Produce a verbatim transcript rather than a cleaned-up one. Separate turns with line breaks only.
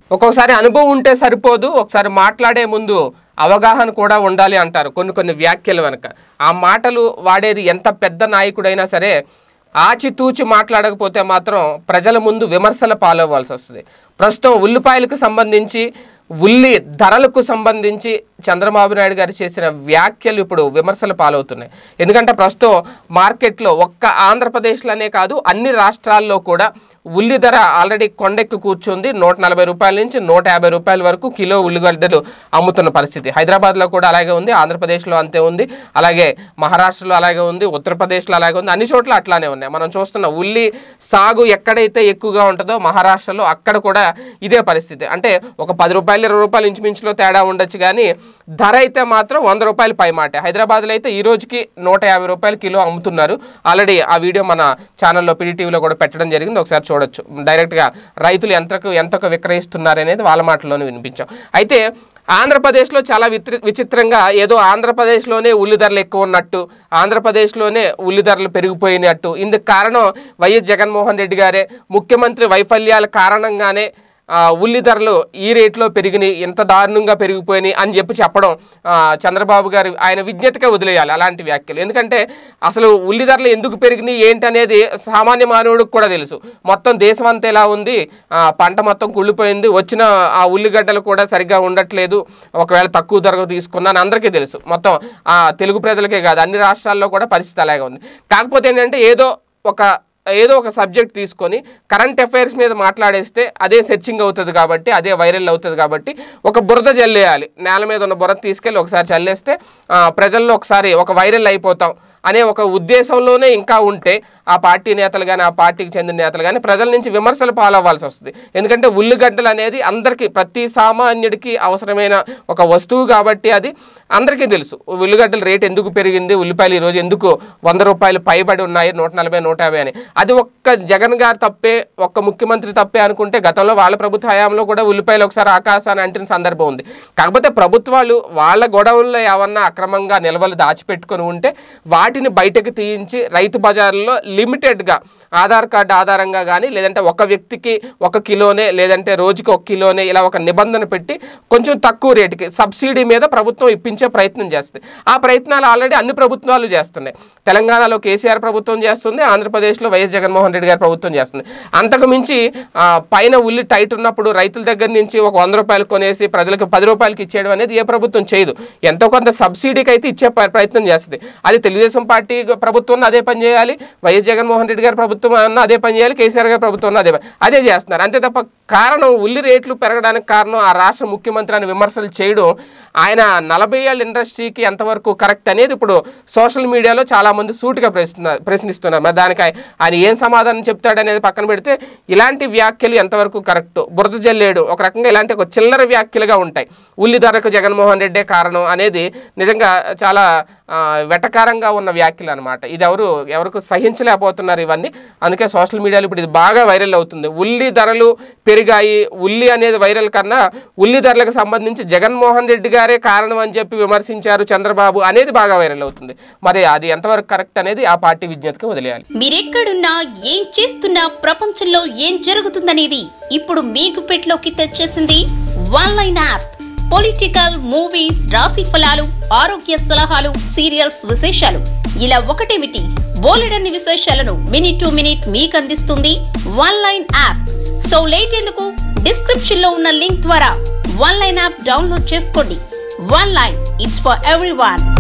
ఒక్కొక్కసారి అనుభవం ఉంటే సరిపోదు, ఒకసారి మాట్లాడే ముందు అవగాహన కూడా ఉండాలి అంటారు కొన్ని కొన్ని వ్యాఖ్యలు వెనక. ఆ మాటలు వాడేది ఎంత పెద్ద నాయకుడైనా సరే ఆచితూచి మాట్లాడకపోతే మాత్రం ప్రజల ముందు విమర్శల పాలవ్వాల్సి వస్తుంది. ప్రస్తుతం ఉల్లిపాయలకు సంబంధించి, ఉల్లి ధరలకు సంబంధించి చంద్రబాబు నాయుడు గారు చేసిన వ్యాఖ్యలు ఇప్పుడు విమర్శల పాలవుతున్నాయి. ఎందుకంటే ప్రస్తుతం మార్కెట్లో ఒక్క ఆంధ్రప్రదేశ్లోనే కాదు అన్ని రాష్ట్రాల్లో కూడా ఉల్లి ధర ఆల్రెడీ కొండెక్కి కూర్చుంది. నూట నలభై రూపాయల నుంచి నూట యాభై రూపాయల వరకు కిలో ఉల్లిగడ్డలు అమ్ముతున్న పరిస్థితి. హైదరాబాద్లో కూడా అలాగే ఉంది, ఆంధ్రప్రదేశ్లో అంతే ఉంది, అలాగే మహారాష్ట్రలో అలాగే ఉంది, ఉత్తరప్రదేశ్లో అలాగే ఉంది, అన్ని చోట్ల అట్లానే ఉన్నాయి. మనం చూస్తున్న ఉల్లి సాగు ఎక్కడైతే ఎక్కువగా ఉంటుందో మహారాష్ట్రలో అక్కడ కూడా ఇదే పరిస్థితి. అంటే ఒక పది రూపాయలు ఇరవై రూపాయలు ఇంచుమించులో తేడా ఉండొచ్చు, కానీ ధర అయితే మాత్రం వంద రూపాయలు పై మాట. హైదరాబాద్లో అయితే ఈ రోజుకి నూట యాభై రూపాయలు కిలో అమ్ముతున్నారు. ఆల్రెడీ ఆ వీడియో మన ఛానల్లో పీడీటీవీలో కూడా పెట్టడం జరిగింది, ఒకసారి చూడొచ్చు. డైరెక్ట్గా రైతులు ఎంతకు ఎంతకు విక్రయిస్తున్నారు అనేది వాళ్ళ మాటల్లోనే వినిపించాం. అయితే ఆంధ్రప్రదేశ్లో చాలా విత్రి విచిత్రంగా ఏదో ఆంధ్రప్రదేశ్లోనే ఉల్లి ధరలు ఎక్కువ ఉన్నట్టు, ఆంధ్రప్రదేశ్లోనే ఉల్లి ధరలు పెరిగిపోయినట్టు, ఇందుకు కారణం వైఎస్ జగన్మోహన్ రెడ్డి గారే, ముఖ్యమంత్రి వైఫల్యాల కారణంగానే ఉల్లి ధరలు ఈ రేట్లో పెరిగినాయి, ఎంత దారుణంగా పెరిగిపోయినాయి అని చెప్పి చెప్పడం చంద్రబాబు గారు ఆయన విజ్ఞతగా వదిలేయాలి అలాంటి వ్యాఖ్యలు. ఎందుకంటే అసలు ఉల్లి ధరలు ఎందుకు పెరిగినాయి ఏంటి అనేది సామాన్య మానవుడికి కూడా తెలుసు. మొత్తం దేశం అంతా ఎలా ఉంది, పంట మొత్తం కుళ్ళిపోయింది, వచ్చిన ఆ ఉల్లిగడ్డలు కూడా సరిగ్గా ఉండట్లేదు, ఒకవేళ తక్కువ ధరకు తీసుకున్నాను అందరికీ తెలుసు. మొత్తం తెలుగు ప్రజలకే కాదు అన్ని రాష్ట్రాల్లో కూడా పరిస్థితి అలాగే ఉంది. కాకపోతే ఏంటంటే ఏదో ఒక ఏదో ఒక సబ్జెక్ట్ తీసుకొని కరెంట్ అఫైర్స్ మీద మాట్లాడేస్తే అదే సెర్చింగ్ అవుతుంది కాబట్టి, అదే వైరల్ అవుతుంది కాబట్టి ఒక బురద చల్లేయాలి. నేల మీద ఉన్న బురద తీసుకెళ్ళి ఒకసారి చల్లేస్తే ప్రజల్లో ఒకసారి ఒక వైరల్ అయిపోతాం అనే ఒక ఉద్దేశంలోనే ఇంకా ఉంటే ఆ పార్టీ నేతలు కానీ ఆ పార్టీకి చెందిన నేతలు కానీ ప్రజల నుంచి విమర్శలు పాలవ్వాల్సి వస్తుంది. ఎందుకంటే ఉల్లిగడ్డలు అనేది అందరికీ, ప్రతి సామాన్యుడికి అవసరమైన ఒక వస్తువు కాబట్టి అది అందరికీ తెలుసు. ఉల్లిగడ్డల రేటు ఎందుకు పెరిగింది, ఉల్లిపాయలు ఈరోజు ఎందుకు వంద రూపాయలు పైబడి ఉన్నాయి, నూట నలభై నూట యాభై అని. అది ఒక్క జగన్ గారు తప్పే, ఒక్క ముఖ్యమంత్రి తప్పే అనుకుంటే గతంలో వాళ్ళ ప్రభుత్వ హయాంలో కూడా ఉల్లిపాయలు ఒకసారి ఆకాశాన్ని అంటిన సందర్భం ఉంది. కాకపోతే ప్రభుత్వాలు వాళ్ళ గొడవల్లో ఏమన్నా అక్రమంగా నిల్వలు దాచిపెట్టుకొని ఉంటే వాటిని బయటకు తీయించి రైతు బజార్లో లిమిటెడ్గా ఆధార్ కార్డు ఆధారంగా కానీ, లేదంటే ఒక వ్యక్తికి ఒక కిలోనే, లేదంటే రోజుకి ఒక కిలోనే, ఇలా ఒక నిబంధన పెట్టి కొంచెం తక్కువ రేటుకి సబ్సిడీ మీద ప్రభుత్వం ఇప్పించే ప్రయత్నం చేస్తుంది. ఆ ప్రయత్నాలు ఆల్రెడీ అన్ని ప్రభుత్వాలు చేస్తున్నాయి. తెలంగాణలో కేసీఆర్ ప్రభుత్వం చేస్తుంది, ఆంధ్రప్రదేశ్లో వైఎస్ జగన్మోహన్ రెడ్డి గారి ప్రభుత్వం చేస్తుంది. అంతకు మించి పైన ఉల్లి టైట్ ఉన్నప్పుడు రైతుల దగ్గర నుంచి ఒక వంద రూపాయలు కొనేసి ప్రజలకు పది రూపాయలకి ఇచ్చేయడం అనేది ఏ ప్రభుత్వం చేయదు. ఎంతో కొంత సబ్సిడీకి అయితే ఇచ్చే ప్రయత్నం చేస్తుంది. అది తెలుగుదేశం పార్టీ ప్రభుత్వం అదే పని చేయాలి, వైఎస్ జగన్మోహన్ రెడ్డి గారి ప్రభుత్వం అన్న అదే పని చేయాలి, కేసీఆర్ గారి ప్రభుత్వం అదే అదే చేస్తున్నారు. అంతే తప్ప కారణం ఉల్లి రేట్లు పెరగడానికి కారణం ఆ రాష్ట్ర ముఖ్యమంత్రి అని విమర్శలు చేయడం, ఆయన నలభై ఏళ్ళ ఇండస్ట్రీకి ఎంతవరకు కరెక్ట్ అనేది ఇప్పుడు సోషల్ మీడియాలో చాలామంది సూటిగా ప్రశ్నిస్తున్నారు ప్రశ్నిస్తున్నారు మరి దానికి ఆయన ఏం సమాధానం చెప్తాడనేది పక్కన పెడితే ఇలాంటి వ్యాఖ్యలు ఎంతవరకు కరెక్ట్, బురద జల్లేడు ఒక రకంగా ఇలాంటి ఒక చిల్లర వ్యాఖ్యలుగా ఉంటాయి. ఉల్లి ధరకు జగన్మోహన్ రెడ్డే కారణం అనేది నిజంగా చాలా వెటకారంగా ఉన్న వ్యాఖ్యలు అనమాట. ఇది ఎవరు ఎవరికి సహించలేకపోతున్నారు ఇవన్నీ. అందుకే సోషల్ మీడియాలో ఇప్పుడు ఇది బాగా వైరల్ అవుతుంది. ఉల్లి ధరలు పెరిగాయి, ఉల్లి అనేది వైరల్ కన్నా ఉల్లి ధరలకు సంబంధించి జగన్మోహన్ రెడ్డి గారే కారణం అని చెప్పి విమర్శించారు చంద్రబాబు అనేది బాగా వైరల్ అవుతుంది. మరి అది ఎంతవరకు కరెక్ట్ అనేది ఆ పార్టీ విజ్ఞతకి వదిలేయాలి.
మీరెక్కడున్నా ఏం చేస్తున్నా ప్రపంచంలో ఏం జరుగుతుందనేది ఇప్పుడు మీకు పెట్లోకి తెచ్చేసింది one line app. Political, movies, రాశి ఫలాలు, ఆరోగ్య సలహాలు, సీరియల్స్ విశేషాలు, ఇలా ఒకటేమిటి బోలెడన్ని విశేషాలను మినిట్ టు మినిట్ మీకు అందిస్తుంది one line app. So late ఎందుకు, డిస్క్రిప్షన్ లో ఉన్న లింక్ ద్వారా వన్ లైన్ యాప్ డౌన్లోడ్ చేసుకోండి. One line, it's for everyone.